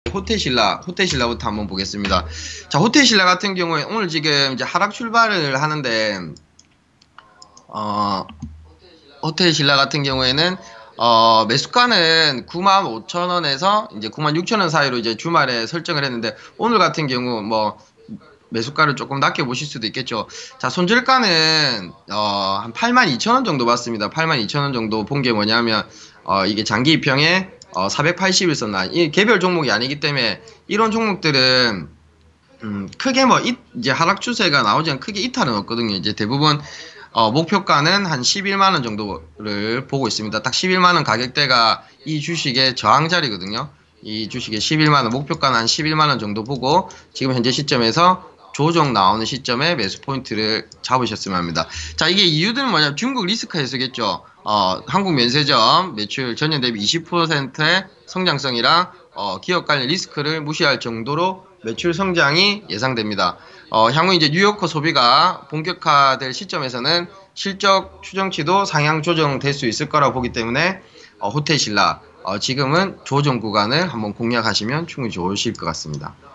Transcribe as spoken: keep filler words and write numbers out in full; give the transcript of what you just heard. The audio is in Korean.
호텔신라, 호텔신라부터 한번 보겠습니다. 자, 호텔신라 같은 경우에 오늘 지금 이제 하락 출발을 하는데, 어, 호텔신라 같은 경우에는, 어, 매수가는 구만 오천 원에서 이제 구만 육천 원 사이로 이제 주말에 설정을 했는데, 오늘 같은 경우 뭐, 매수가를 조금 낮게 보실 수도 있겠죠. 자, 손절가는, 어, 한 팔만 이천 원 정도 봤습니다. 팔만 이천 원 정도 본 게 뭐냐면, 어, 이게 장기 입형에, 어, 사백팔십 일선 라인. 이 개별 종목이 아니기 때문에, 이런 종목들은, 음, 크게 뭐, 이, 이제 하락 추세가 나오지 않, 크게 이탈은 없거든요. 이제 대부분, 어, 목표가는 한 십일만 원 정도를 보고 있습니다. 딱 십일만 원 가격대가 이 주식의 저항 자리거든요. 이 주식의 십일만 원, 목표가는 한 십일만 원 정도 보고, 지금 현재 시점에서 조정 나오는 시점에 매수 포인트를 잡으셨으면 합니다. 자, 이게 이유들은 뭐냐면 중국 리스크 해소겠죠. 어, 한국 면세점 매출 전년 대비 이십 퍼센트의 성장성이랑 어, 기업 관련 리스크를 무시할 정도로 매출 성장이 예상됩니다. 어, 향후 이제 뉴요커 소비가 본격화될 시점에서는 실적 추정치도 상향 조정될 수 있을 거라고 보기 때문에 어, 호텔신라 어, 지금은 조정 구간을 한번 공략하시면 충분히 좋으실 것 같습니다.